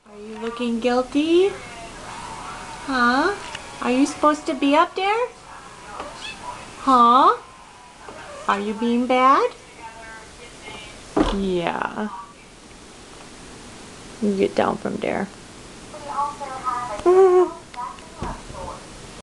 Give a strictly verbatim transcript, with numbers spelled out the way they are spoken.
Are you looking guilty? Huh? Are you supposed to be up there? Huh? Are you being bad? Yeah. You get down from there.